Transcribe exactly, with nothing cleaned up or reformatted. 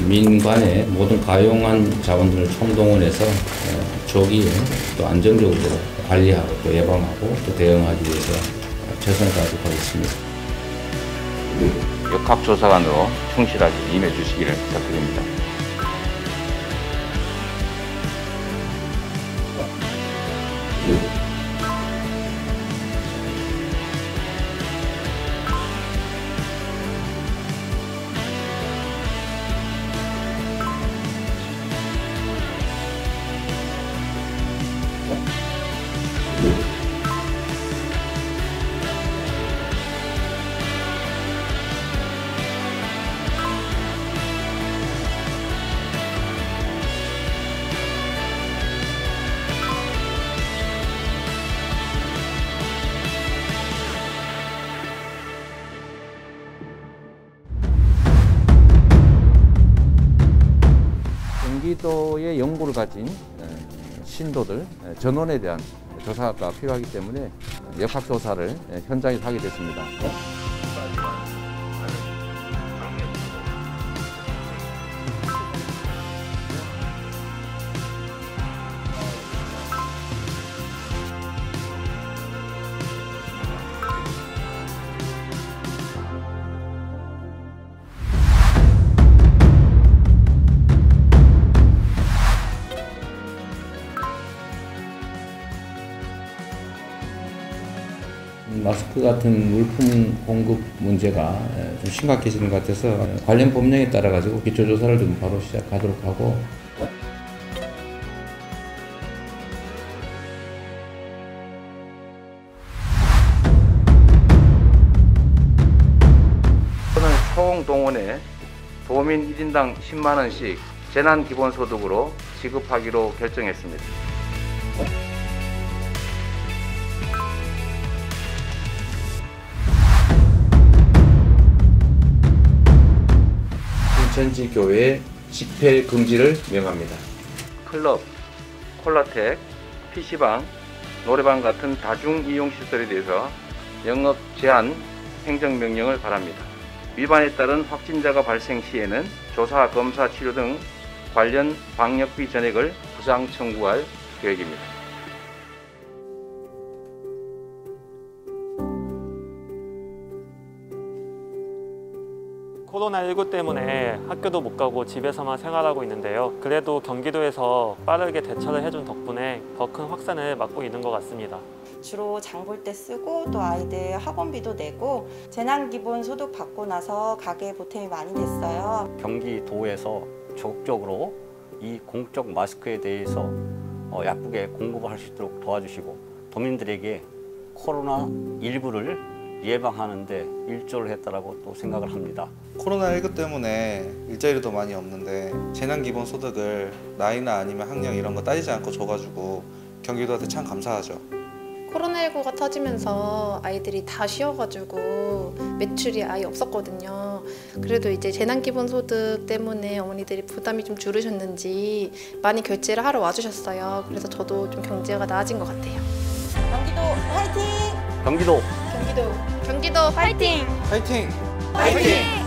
민간의 모든 가용한 자원들을 총동원해서 조기에 또 안정적으로 관리하고 또 예방하고 또 대응하기 위해서 최선을 다하도록 하겠습니다. 역학조사관으로 충실하게 임해 주시기를 부탁드립니다. 경기도의 연구를 가진 신도들 전원에 대한 조사가 필요하기 때문에 역학조사를 현장에서 하게 됐습니다. 마스크 같은 물품 공급 문제가 좀 심각해지는 것 같아서 관련 법령에 따라 가지고 기초조사를 좀 바로 시작하도록 하고 저는 총동원에 도민 일 인당 십만 원씩 재난기본소득으로 지급하기로 결정했습니다. 인천지교회 집회 금지를 명합니다. 클럽, 콜라텍, 피시방, 노래방 같은 다중이용시설에 대해서 영업 제한 행정명령을 바랍니다. 위반에 따른 확진자가 발생 시에는 조사, 검사, 치료 등 관련 방역비 전액을 부상 청구할 계획입니다. 코로나십구 때문에 학교도 못 가고 집에서만 생활하고 있는데요. 그래도 경기도에서 빠르게 대처를 해준 덕분에 더 큰 확산을 막고 있는 것 같습니다. 주로 장 볼 때 쓰고 또 아이들 학원비도 내고 재난기본소득 받고 나서 가게 보탬이 많이 됐어요. 경기도에서 적극적으로 이 공적 마스크에 대해서 약국에 공급을 할 수 있도록 도와주시고 도민들에게 코로나 십구를 예방하는 데 일조를 했다라고 또 생각을 합니다. 코로나십구 때문에 일자리도 많이 없는데 재난기본소득을 나이나 아니면 학력 이런 거 따지지 않고 줘가지고 경기도한테 참 감사하죠. 코로나십구가 터지면서 아이들이 다 쉬어가지고 매출이 아예 없었거든요. 그래도 이제 재난기본소득 때문에 어머니들이 부담이 좀 줄으셨는지 많이 결제를 하러 와주셨어요. 그래서 저도 좀 경제가 나아진 것 같아요. 경기도 화이팅! 경기도 경기도 경기도 화이팅! 화이팅! 화이팅!